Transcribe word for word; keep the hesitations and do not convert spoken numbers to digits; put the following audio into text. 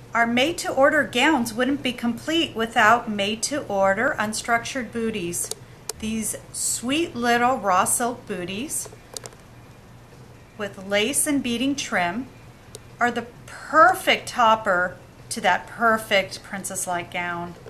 Our made-to-order gowns wouldn't be complete without made-to-order unstructured booties. These sweet little raw silk booties with lace and beading trim are the perfect topper to that perfect princess-like gown.